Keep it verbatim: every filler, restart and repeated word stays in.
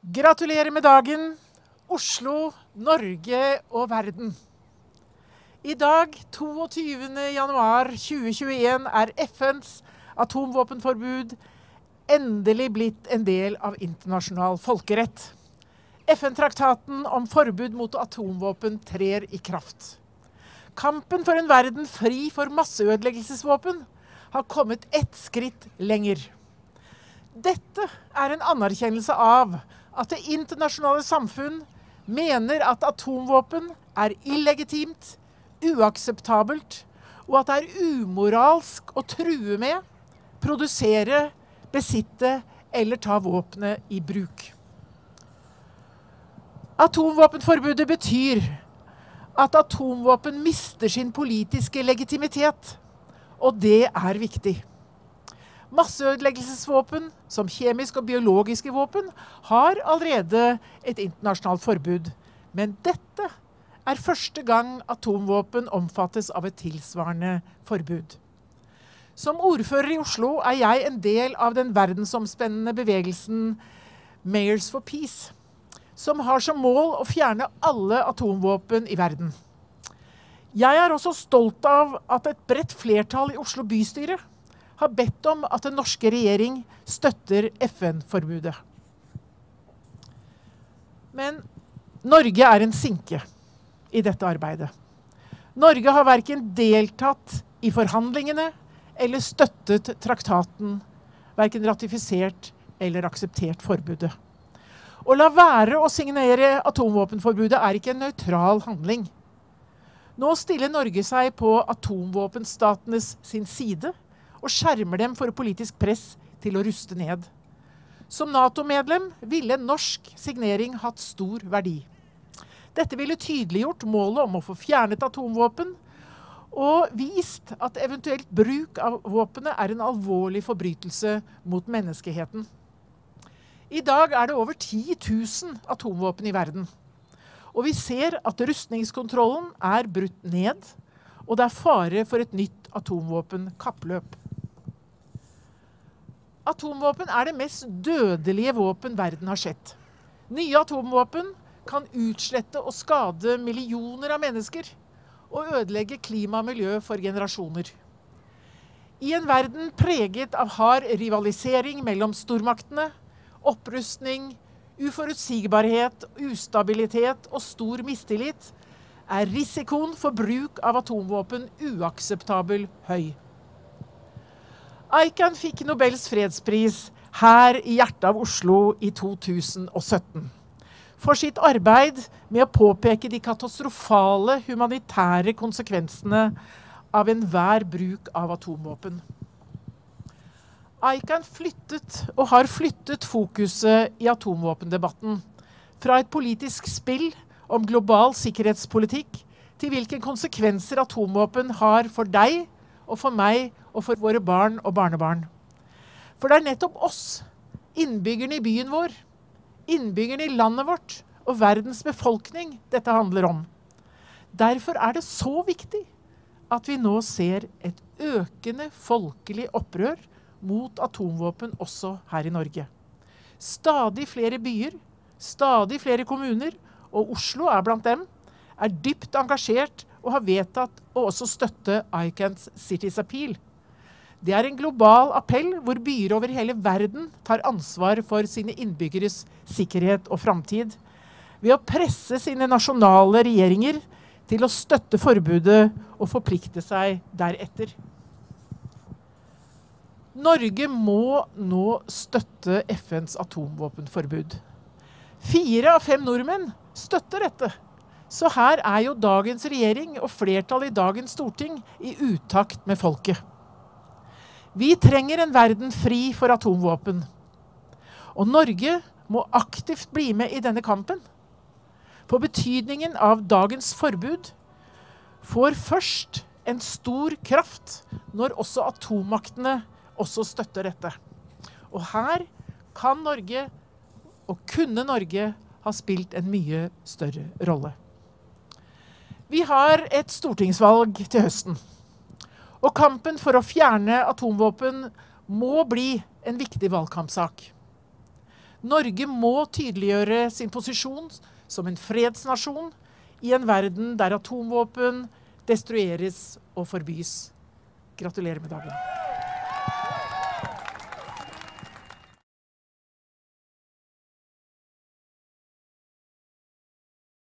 Gratulerer med dagen, Oslo, Norge og verden. I dag, toogtyvende januar tjue tjueen, er F N's atomvåpenforbud endelig blitt en del av internasjonal folkerett. F N-traktaten om forbud mot atomvåpen trer i kraft. Kampen for en verden fri for masseødeleggelsesvåpen har kommet ett skritt lenger. Dette er en anerkjennelse av at det internasjonale samfunn mener at atomvåpen er illegitimt, uakseptabelt, og at det er umoralsk å true med, produsere, besitte eller ta våpenet i bruk. Atomvåpenforbudet betyr at atomvåpen mister sin politiske legitimitet, og det er viktig. Masseødeleggelsesvåpen, som kjemiske og biologiske våpen, har allerede et internasjonalt forbud. Men dette er første gang atomvåpen omfattes av et tilsvarende forbud. Som ordfører i Oslo er jeg en del av den verdensomspennende bevegelsen Mayors for Peace, som har som mål å fjerne alle atomvåpen i verden. Jeg er også stolt av at et bredt flertall i Oslo bystyre har bedt om at den norske regjering støtter F N-forbudet. Men Norge er en sinke i dette arbeidet. Norge har hverken deltatt i forhandlingene eller støttet traktaten, hverken ratifisert eller akseptert forbudet. Å la være å signere atomvåpenforbudet er ikke en nøytral handling. Nå stiller Norge seg på atomvåpenstatenes sin side, og skjermer dem for politisk press til å ruste ned. Som NATO-medlem ville norsk signering hatt stor verdi. Dette ville tydeliggjort målet om å få fjernet atomvåpen, og vist at eventuelt bruk av våpenet er en alvorlig forbrytelse mot menneskeheten. I dag er det over ti tusen atomvåpen i verden, og vi ser at rustningskontrollen er brutt ned, og det er fare for et nytt atomvåpenkappløp. Atomvåpen er det mest dødelige våpen verden har sett. Nye atomvåpen kan utslette og skade millioner av mennesker og ødelegge klima og miljø for generasjoner. I en verden preget av hard rivalisering mellom stormaktene, opprustning, uforutsigbarhet, ustabilitet og stor mistillit, er risikoen for bruk av atomvåpen uakseptabel høy. ICAN fikk Nobels fredspris her i hjertet av Oslo i to tusen og sytten for sitt arbeid med å påpeke de katastrofale humanitære konsekvensene av enhver bruk av atomvåpen. ICAN flyttet og har flyttet fokuset i atomvåpendebatten fra et politisk spill om global sikkerhetspolitikk til hvilke konsekvenser atomvåpen har for deg og for meg og for våre barn og barnebarn. For det er nettopp oss, innbyggerne i byen vår, innbyggerne i landet vårt og verdens befolkning dette handler om. Derfor er det så viktig at vi nå ser et økende folkelig opprør mot atomvåpen også her i Norge. Stadig flere byer, stadig flere kommuner, og Oslo er blant dem, er dypt engasjert og har vedtatt å også støtte ICANs Cities Appeal. Det er en global appell hvor byer over hele verden tar ansvar for sine innbyggeres sikkerhet og framtid, ved å presse sine nasjonale regjeringer til å støtte forbudet og forplikte seg deretter. Norge må nå støtte F N's atomvåpenforbud. Fire av fem nordmenn støtter dette. Så her er jo dagens regjering og flertall i dagens storting i utakt med folket. Vi trenger en verden fri for atomvåpen. Og Norge må aktivt bli med i denne kampen. For betydningen av dagens forbud får først en stor kraft når også atommaktene også støtter dette. Og her kan Norge og kunne Norge ha spilt en mye større rolle. Vi har et stortingsvalg til høsten, og kampen for å fjerne atomvåpen må bli en viktig valgkampsak. Norge må tydeliggjøre sin posisjon som en fredsnasjon i en verden der atomvåpen destrueres og forbys. Gratulerer med dagen.